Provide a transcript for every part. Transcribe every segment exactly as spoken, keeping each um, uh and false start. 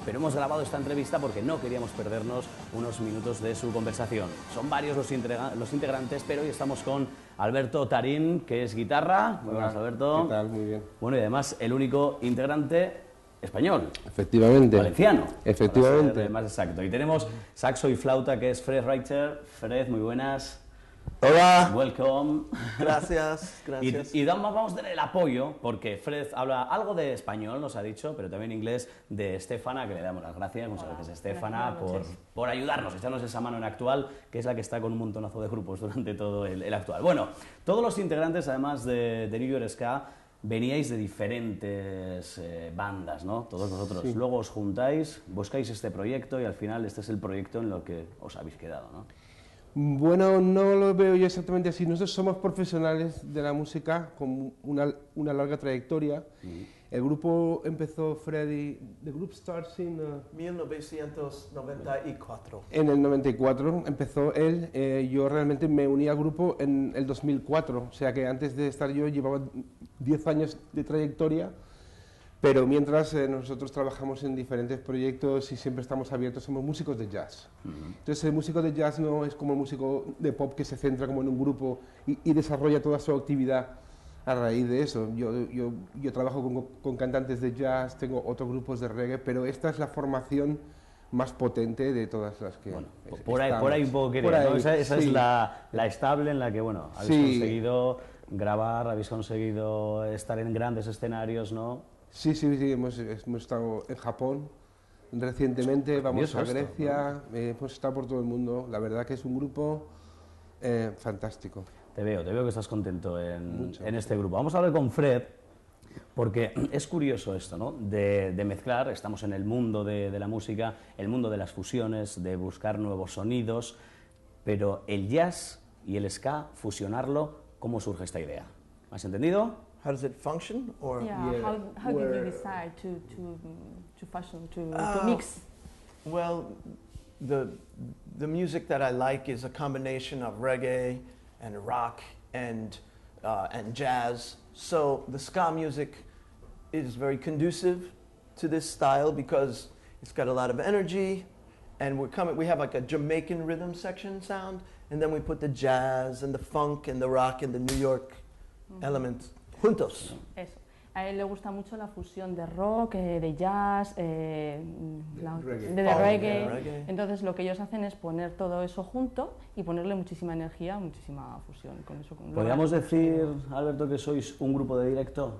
pero hemos grabado esta entrevista porque no queríamos perdernos unos minutos de su conversación. Son varios los, integra los integrantes, pero hoy estamos con Alberto Tarín, que es guitarra. Muy buenas, Alberto. ¿Qué tal? Muy bien. Bueno, y además el único integrante español. Efectivamente. Valenciano. Efectivamente. Para ser más exacto. Y tenemos saxo y flauta, que es Fred Reiter. Fred, muy buenas. Hola. Welcome. Gracias, gracias. Y, y vamos, vamos a tener el apoyo, porque Fred habla algo de español, nos ha dicho, pero también inglés, de Estefana, que le damos las gracias. Muchas gracias, Estefana, por, por ayudarnos, echarnos esa mano en Actual, que es la que está con un montonazo de grupos durante todo el, el Actual. Bueno, todos los integrantes, además de, de New York Ska, veníais de diferentes eh, bandas, ¿no? Todos vosotros. Sí. Luego os juntáis, buscáis este proyecto y al final este es el proyecto en lo que os habéis quedado, ¿no? Bueno, no lo veo yo exactamente así. Nosotros somos profesionales de la música con una, una larga trayectoria. Mm. El grupo empezó, Freddy, the group starts in... Uh, mil novecientos noventa y cuatro. En el noventa y cuatro empezó él. Eh, yo realmente me uní al grupo en el dos mil cuatro. O sea que antes de estar yo llevaba diez años de trayectoria. Pero mientras eh, nosotros trabajamos en diferentes proyectos y siempre estamos abiertos, somos músicos de jazz. Uh-huh. Entonces el músico de jazz no es como el músico de pop que se centra como en un grupo y, y desarrolla toda su actividad a raíz de eso. Yo, yo, yo trabajo con, con cantantes de jazz, tengo otros grupos de reggae, pero esta es la formación más potente de todas las que... Bueno, por, ahí, por ahí un poco quería, ¿no? Esa, esa sí. es la, la estable en la que, bueno, habéis sí. conseguido grabar, habéis conseguido estar en grandes escenarios, ¿no? Sí, sí, sí, hemos, hemos estado en Japón recientemente, vamos a Grecia, esto, ¿no? eh, hemos estado por todo el mundo. La verdad que es un grupo eh, fantástico. Te veo, te veo que estás contento en, en este grupo. Vamos a hablar con Fred, porque es curioso esto, ¿no? De, de mezclar, estamos en el mundo de, de la música, el mundo de las fusiones, de buscar nuevos sonidos, pero el jazz y el ska, fusionarlo, ¿cómo surge esta idea? ¿Has entendido? How does it function? Or yeah, yeah. how, how did you decide to, to, to fashion, to, uh, to mix? Well, the, the music that I like is a combination of reggae and rock and, uh, and jazz. So the ska music is very conducive to this style because it's got a lot of energy, and we're coming, we have like a Jamaican rhythm section sound, and then we put the jazz and the funk and the rock and the New York mm-hmm. elements juntos. Eso. A él le gusta mucho la fusión de rock, eh, de jazz, eh, la, reggae. de, de oh, reggae. Yeah, reggae. Entonces lo que ellos hacen es poner todo eso junto y ponerle muchísima energía, muchísima fusión. Con eso, con ¿Podríamos decir, Alberto, que sois un grupo de directo?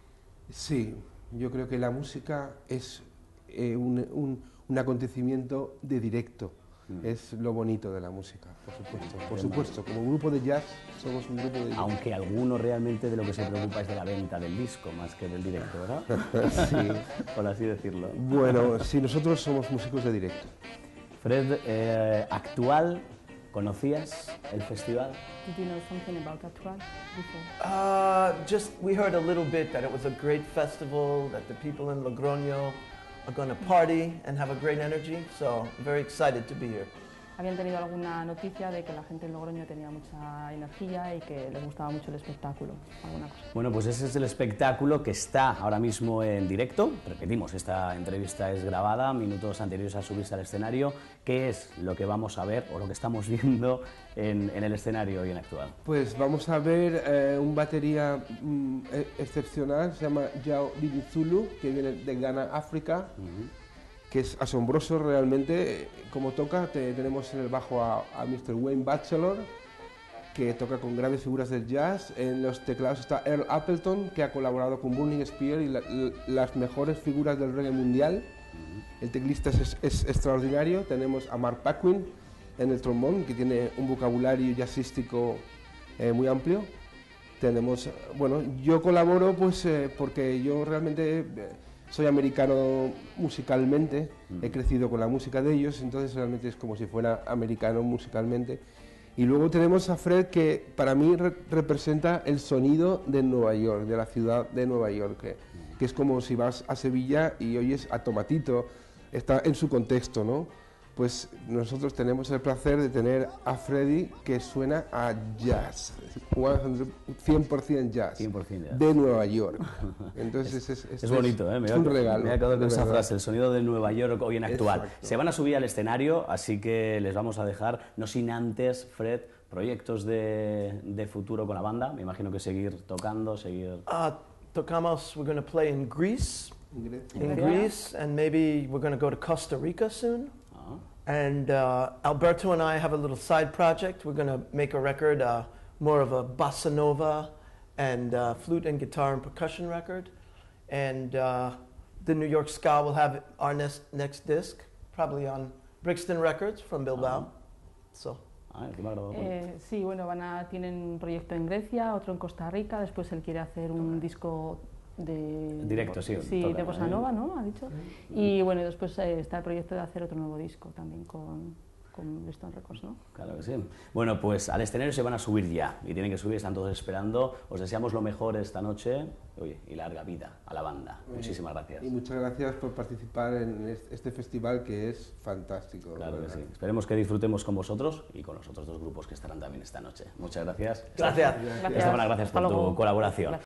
Sí, yo creo que la música es eh, un, un, un acontecimiento de directo. Mm. Es lo bonito de la música, por supuesto. Por supuesto, como grupo de jazz somos un grupo de jazz. Aunque alguno realmente de lo que se preocupa es de la venta del disco más que del directo, ¿verdad? Sí. Por así decirlo. Bueno, sí, nosotros somos músicos de directo. Fred, eh, Actual, ¿conocías el festival? Did you know something about Actual before? Uh, just, we heard a little bit that it was a great festival, that the people in Logroño are going to party and have a great energy, so I'm very excited to be here. Habían tenido alguna noticia de que la gente en Logroño tenía mucha energía y que les gustaba mucho el espectáculo, alguna cosa. Bueno, pues ese es el espectáculo que está ahora mismo en directo. Repetimos, esta entrevista es grabada minutos anteriores a subirse al escenario. ¿Qué es lo que vamos a ver o lo que estamos viendo en, en el escenario hoy en Actual? Pues vamos a ver eh, un batería mm, excepcional, se llama Yao Zulu, que viene de Ghana, África. Uh-huh. Que es asombroso realmente como toca. Te, tenemos en el bajo a, a mister Wayne Batchelor, que toca con grandes figuras del jazz. En los teclados está Earl Appleton, que ha colaborado con Burning Spear y la, la, las mejores figuras del reggae mundial. El teclista es, es, es extraordinario. Tenemos a Mark Paquin en el trombón, que tiene un vocabulario jazzístico eh, muy amplio. Tenemos, bueno, yo colaboro pues eh, porque yo realmente... Eh, soy americano musicalmente, mm. he crecido con la música de ellos, entonces realmente es como si fuera americano musicalmente. Y luego tenemos a Fred, que para mí re representa el sonido de Nueva York, de la ciudad de Nueva York, que, que es como si vas a Sevilla y oyes a Tomatito, está en su contexto, ¿no? pues nosotros tenemos el placer de tener a Freddy que suena a jazz, cien por ciento jazz, cien por ciento jazz. De Nueva York. Entonces es, es, es bonito, ¿eh? es me un regalo. Me he quedado con esa verdad. frase, el sonido de Nueva York hoy en actual. Exacto. Se van a subir al escenario, así que les vamos a dejar, no sin antes, Fred, proyectos de, de futuro con la banda. Me imagino que seguir tocando, seguir... Uh, tocamos, we're going to play in Greece, In in Greece, and maybe we're going to go to Costa Rica soon. And uh, Alberto and I have a little side project. We're going to make a record, uh, more of a bossa nova and uh, flute and guitar and percussion record. And uh, the New York Ska will have our next, next disc, probably on Brixton Records from Bilbao. Uh-huh. So. Ah, encima grabado. Eh, sí, bueno, van a, tienen un proyecto en Grecia, otro en Costa Rica, después él quiere hacer un disco de... Directo, sí. Sí, toca, de bossa ¿eh? nova, ¿no? Ha dicho. Y bueno, después eh, está el proyecto de hacer otro nuevo disco también con, con Brixton Records, ¿no? Claro que sí. Bueno, pues al escenario se van a subir ya, y tienen que subir, están todos esperando. Os deseamos lo mejor esta noche, oye, y larga vida a la banda. Oye, muchísimas gracias. Y muchas gracias por participar en este festival que es fantástico. Claro que sí. Esperemos que disfrutemos con vosotros y con los otros dos grupos que estarán también esta noche. Muchas gracias. Gracias. Gracias. Esteban, gracias Hasta por luego. tu colaboración. Gracias.